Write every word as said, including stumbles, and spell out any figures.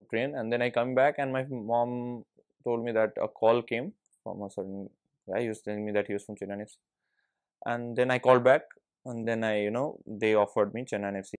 train, and then I come back and my mom told me that a call came from a certain guy. He was telling me that he was from Chennaiyin F C, and then I called back, and then I, you know, they offered me Chennaiyin F C.